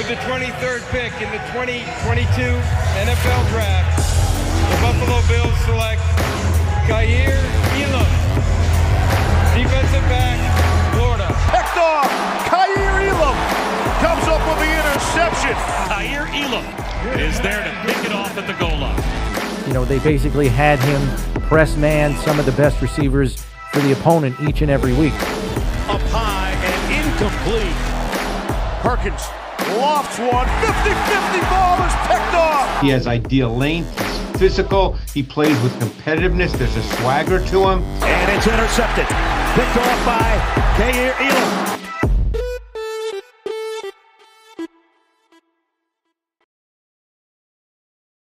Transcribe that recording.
With the 23rd pick in the 2022 NFL Draft, the Buffalo Bills select Kaiir Elam, defensive back, Florida. Picked off. Kaiir Elam comes up with the interception. Kaiir Elam is there to pick it off at the goal line. You know, they basically had him press man some of the best receivers for the opponent each and every week. Up high and incomplete. Perkins lofts one. 50-50 ball is picked off. He has ideal length. He's physical. He plays with competitiveness. There's a swagger to him. And it's intercepted. Picked off by Kaiir Elam.